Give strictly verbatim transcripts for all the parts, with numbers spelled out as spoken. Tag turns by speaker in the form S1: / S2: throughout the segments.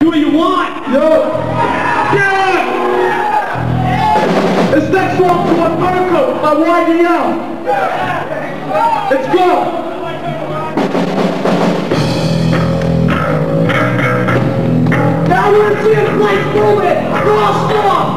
S1: what you want.
S2: Yo. Yeah. This next song's called Vertical by Y D L. Let's go. Now I want to see the place moving. Raw storm.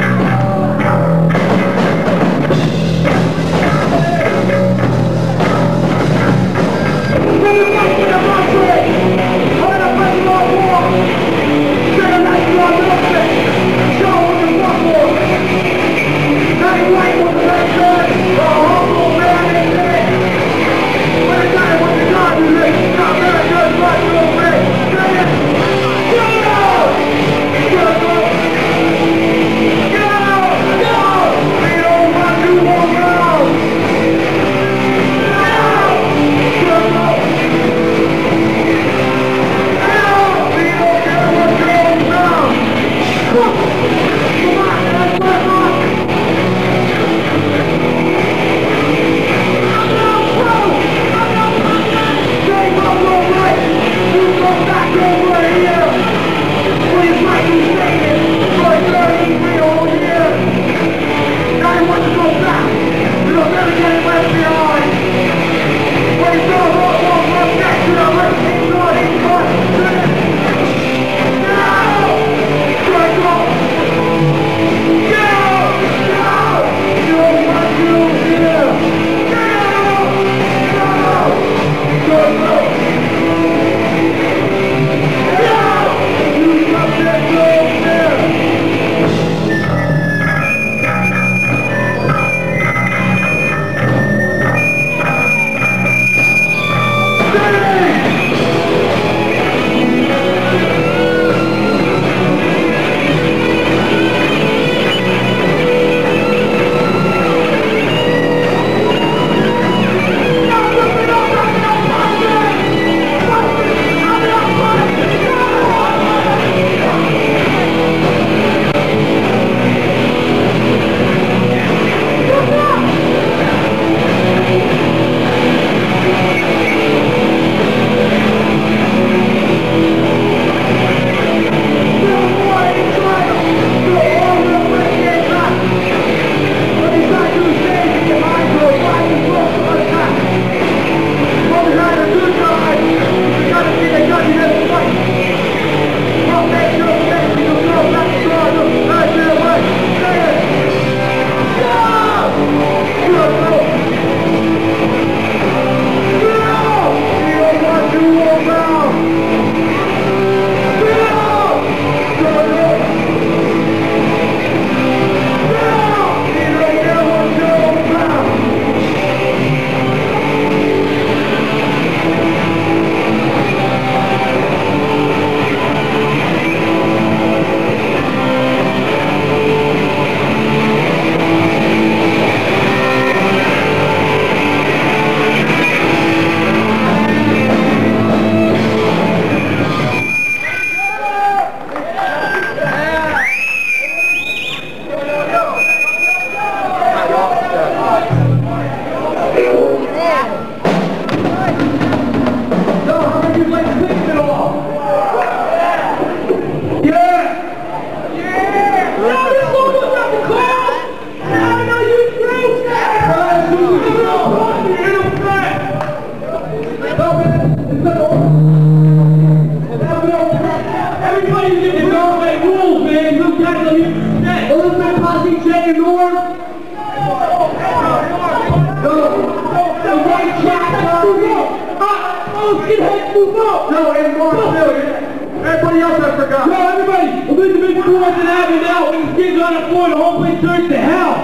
S1: Everybody else I forgot. No, everybody, Elizabeth Boys and Abbey now, when these kids on the floor, the whole place turns to hell.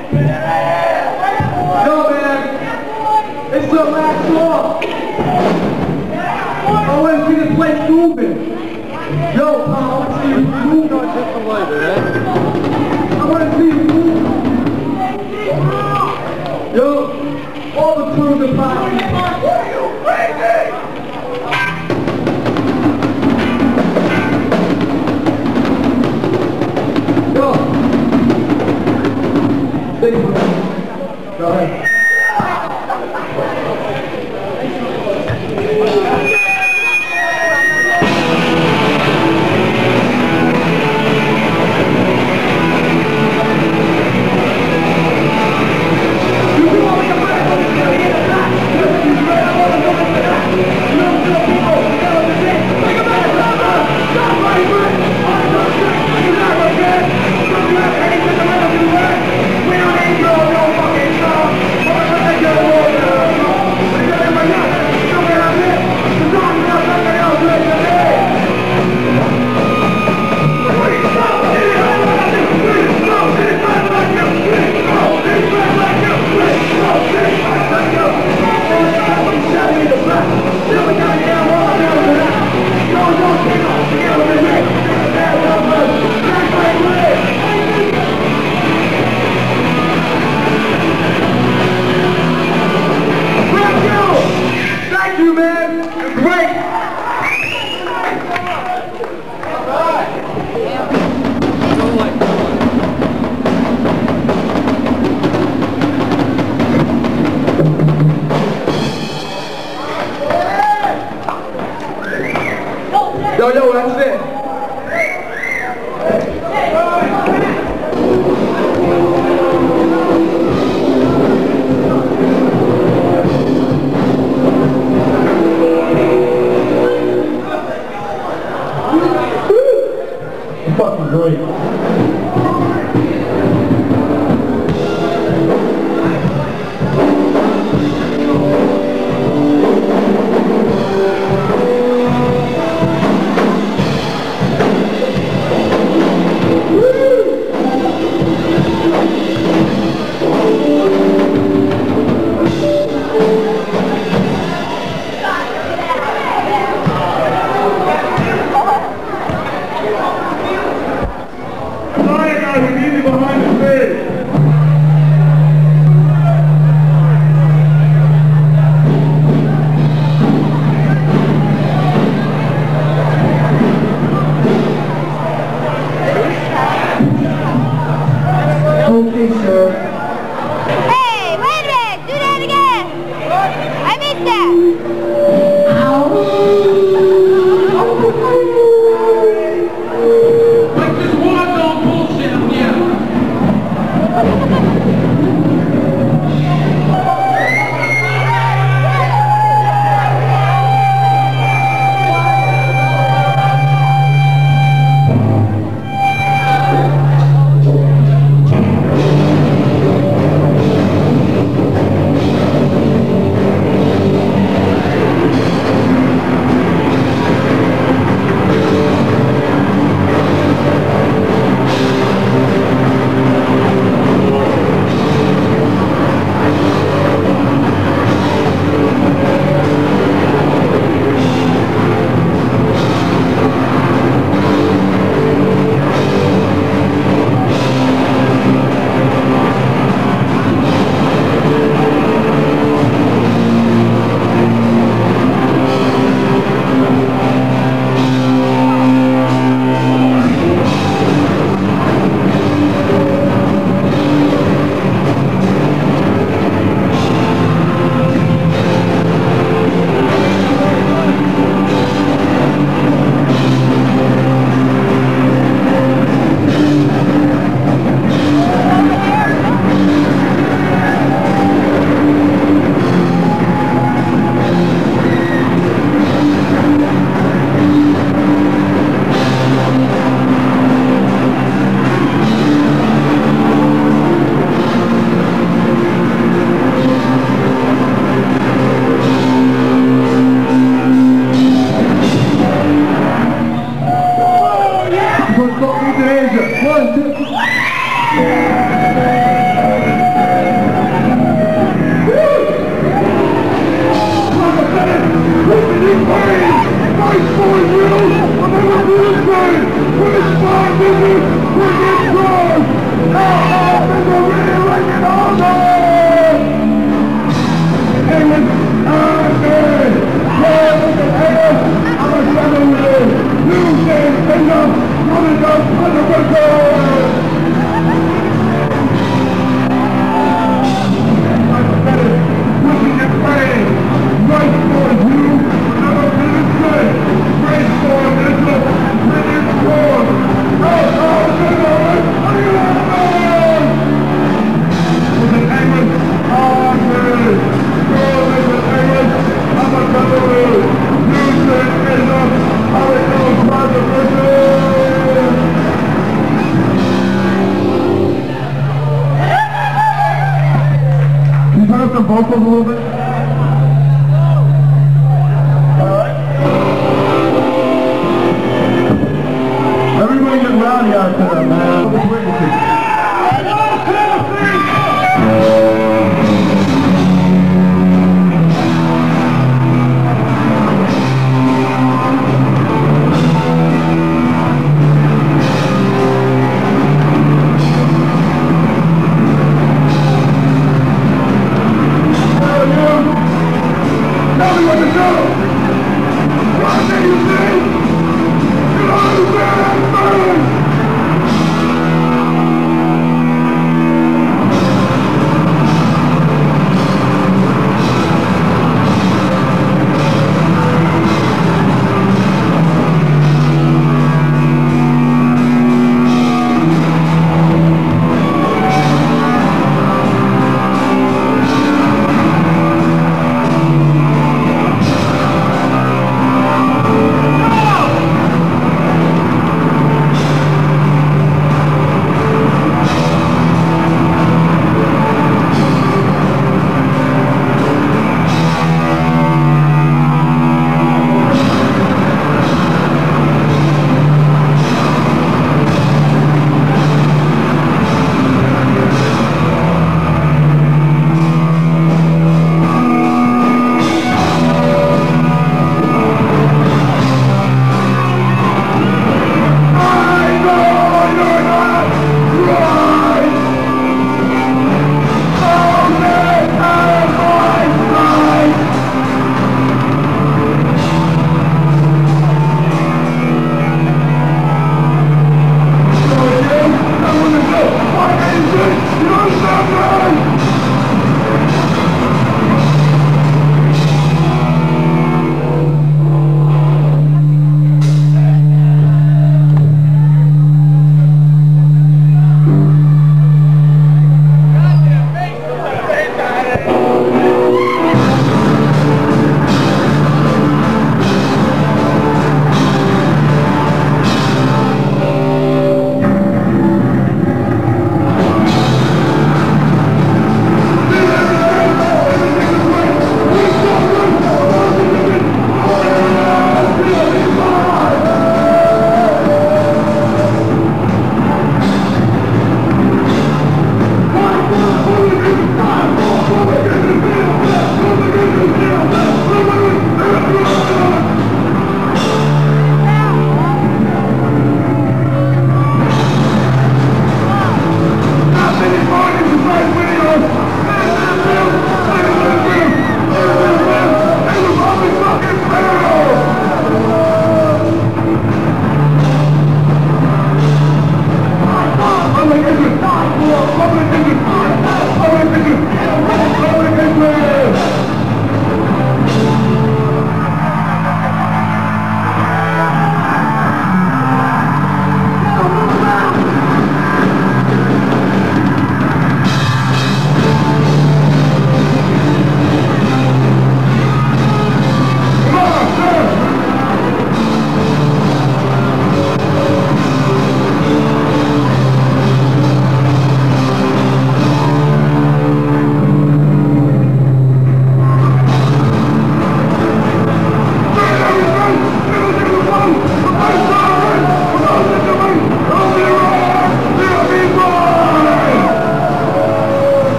S2: No, man. It's the last song. I want to see this place moving. Yo, Tom, I want to see you move. I want to see you move. Yo, all the crews are fine. Are you crazy? Go. Go ahead. That's it.
S1: Fucking great.
S2: Okay, sir.
S3: Hey, wait a minute! Do that again! I missed that!
S1: Like this war zone bullshit up here.
S2: One, two. The vocals a little bit. Everybody get rowdy out there, man. Let's witness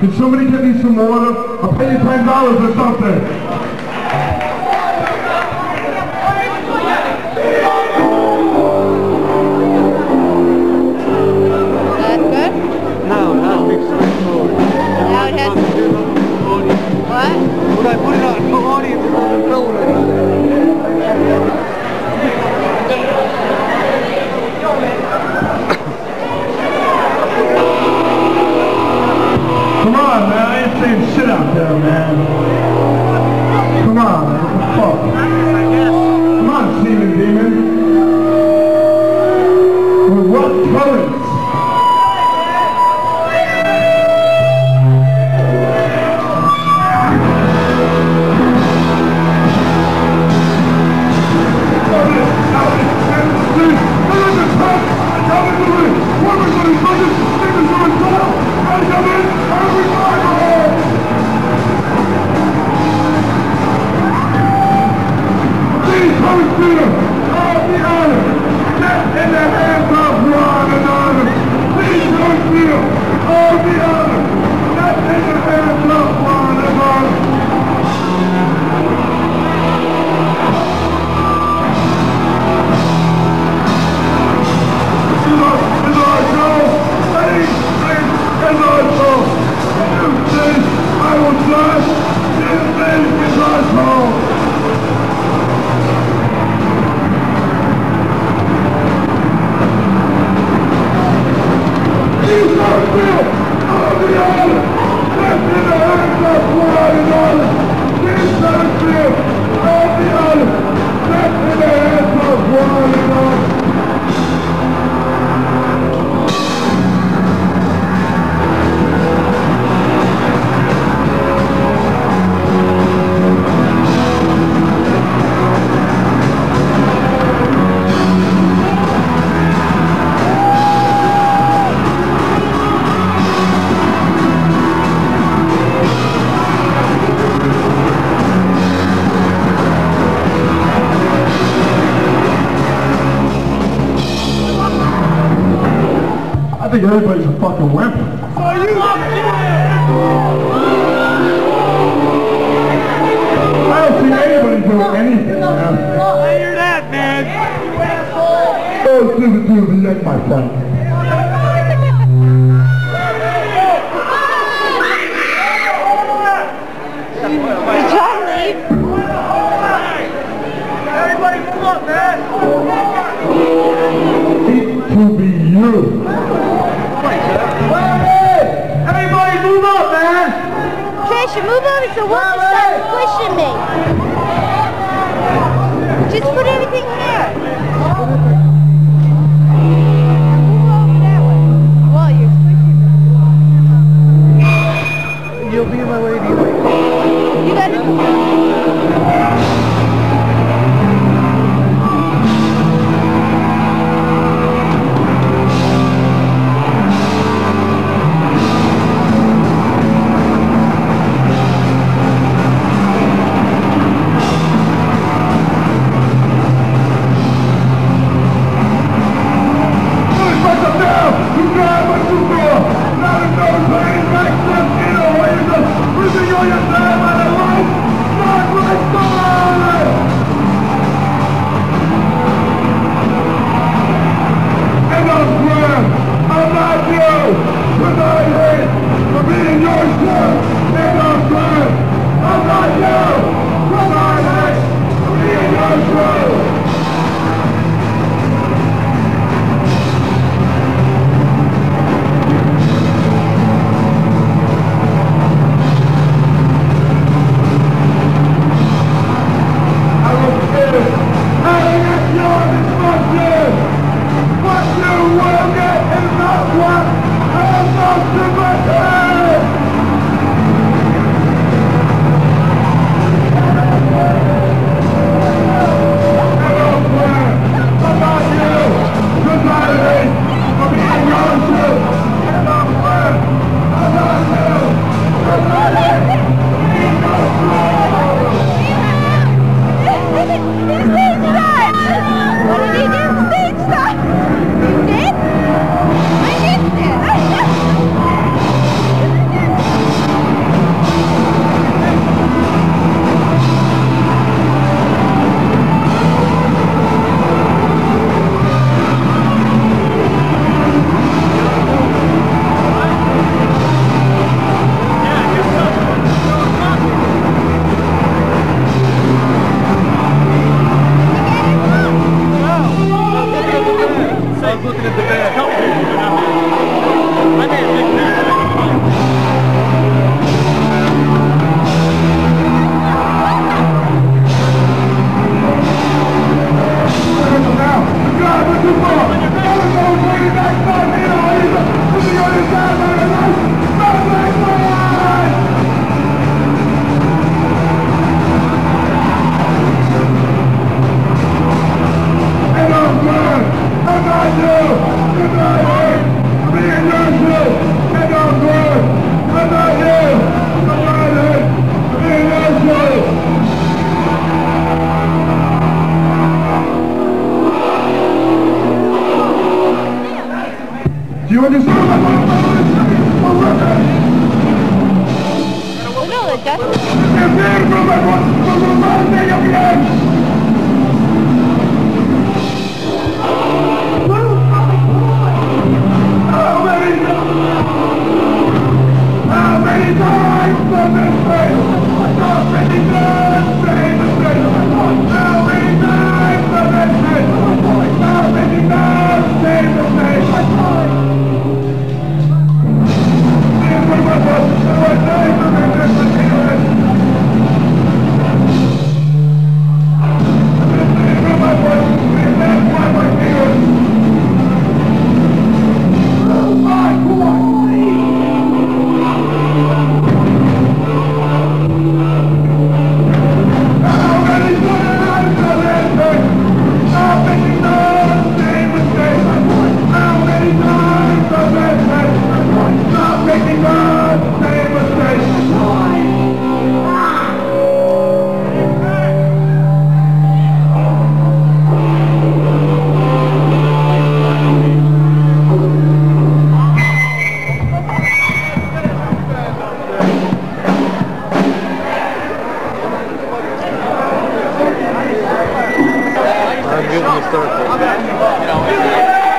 S2: Can somebody get me some water? I'll pay you ten dollars or something.
S3: That's good?
S4: No, it has to be straightforward.
S3: Now it has to be. What?
S4: When I put it on the audience, it's on the phone.
S2: Come on, man. I ain't saying shit out there, man. Come on, man. What the fuck? Come on, Seaman Demon. We're rough currents. I think everybody's a fucking wimp.
S1: Are you?
S2: I don't see anybody doing anything, man.
S1: I hear that, man.
S2: Oh, Super Duper, that's my friend.
S3: Did John leave?
S1: Everybody move up, man.
S2: To be you.
S1: Everybody move up, man.
S3: Trisha, move over so Wolf can stop pushing me. Just put everything here. Move over that way. Well, you're pushing me.
S4: You'll be in my way anyway.
S3: You gotta... What did he do? Stage stop? He did? I missed it.
S4: the band. Couple people, you know. I made a big band.
S2: Do you understand?
S3: No, the justice.
S4: I'm giving you a start.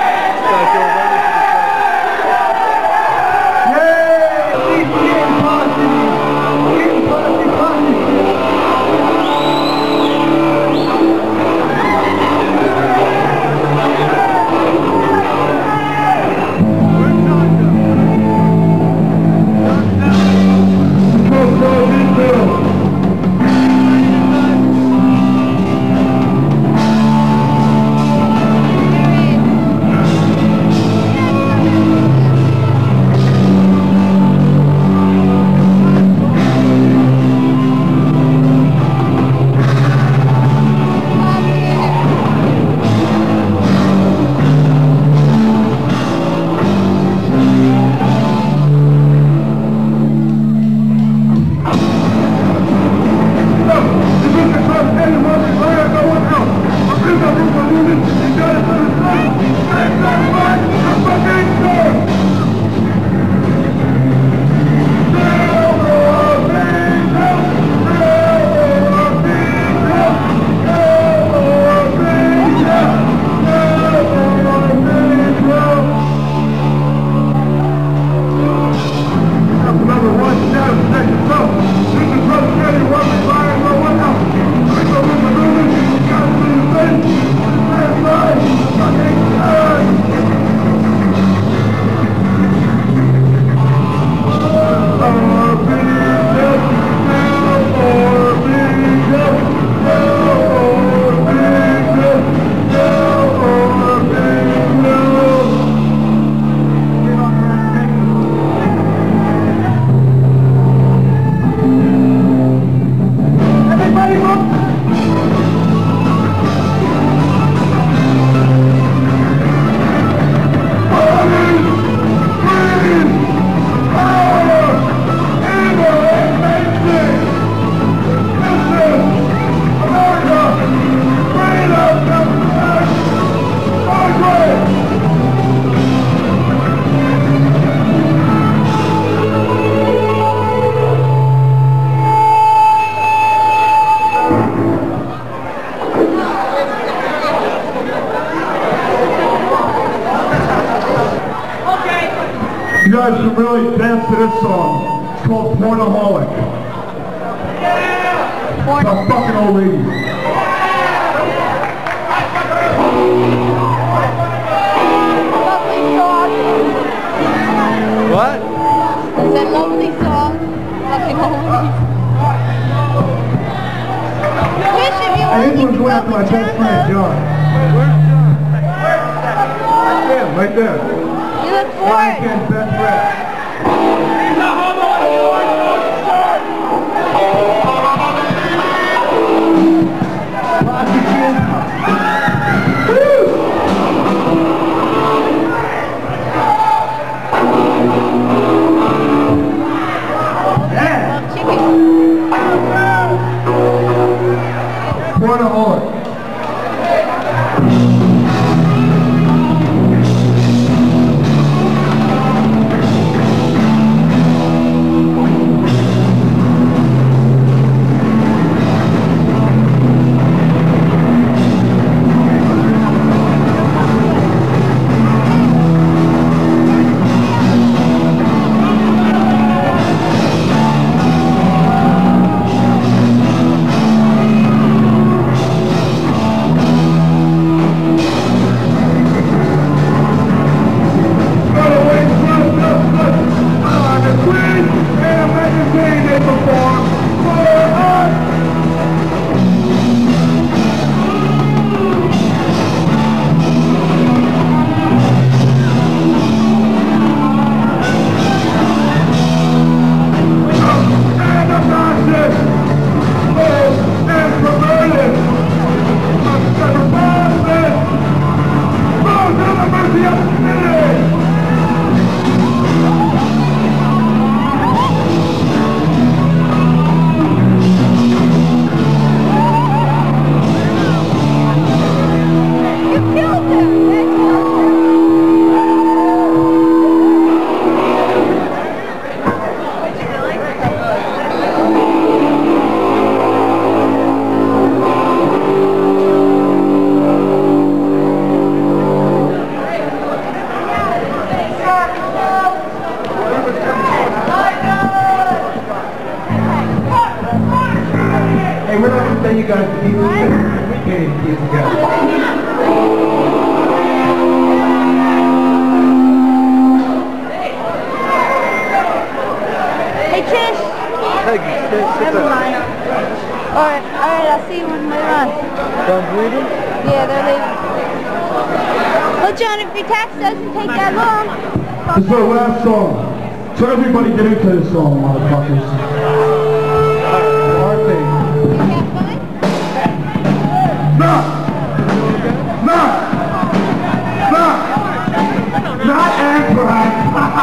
S2: You guys should really dance to this song. It's called Pornaholic. It's about fucking old ladies. this one's going out to my best friend, John. Right there, right there.
S3: You look
S2: John
S3: bored.
S2: Ken's best friend. Point of order. Hey, we're not going to tell you guys to keep this together. We can't even keep it together.
S3: Hey, Trish. Never mind. Alright, alright, I'll see you when they're on.
S2: Done bleeding?
S3: Yeah, they're leaving. Well, John, if your tax doesn't take that long.
S2: This is our last song. So everybody get into this song, motherfuckers. Our thing. Not! Not! Not! Not Anthrax!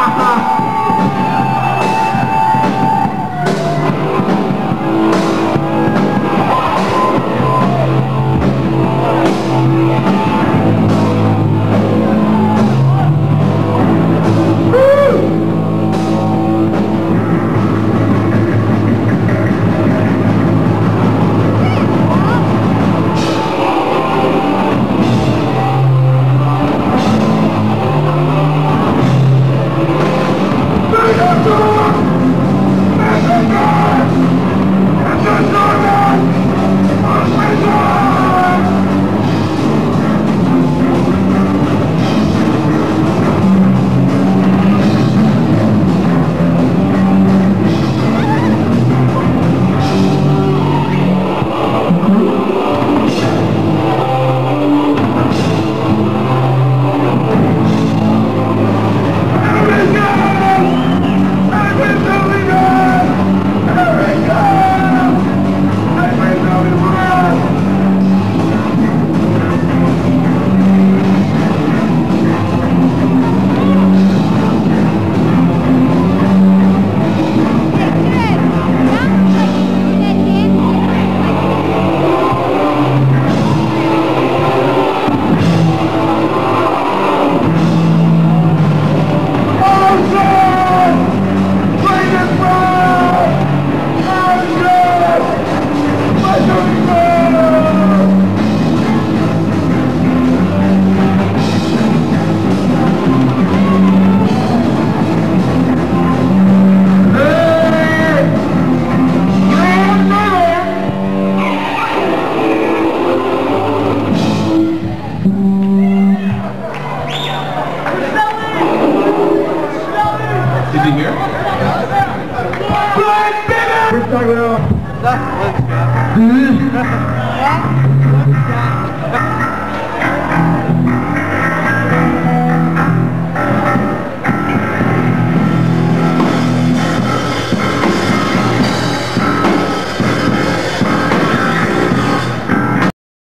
S1: Did you hear?
S2: We're talking about... Dude.
S3: What?